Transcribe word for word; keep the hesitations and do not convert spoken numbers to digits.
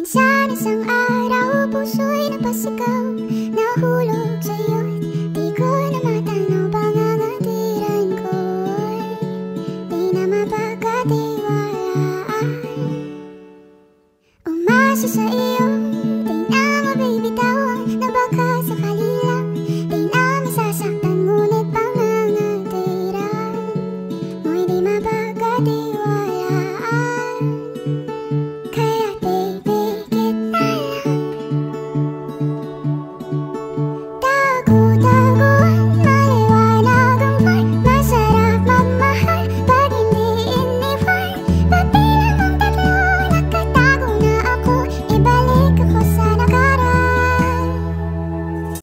Minsan isang araw, puso'y napasigaw, nahulog sa'yo't di ko na matanaw. Pangangatiran ko'y di na mapagkatiwalaan. Umasa sa iyo